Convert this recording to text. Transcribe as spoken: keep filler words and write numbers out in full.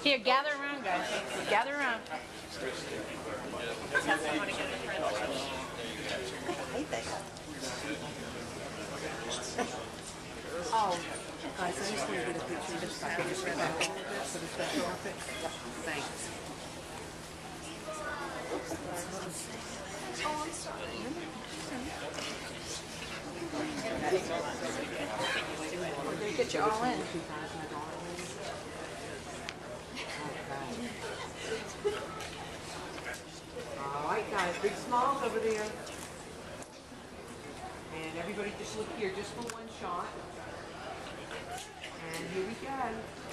Here, gather around, guys. Gather around. Oh, guys, I just want to get a picture of this back. I just read that a little bit for the special outfit. Thanks. Oh, I'm sorry. We're going to get you all in. Alright guys, big smiles over there. And everybody just look here just for one shot. And here we go.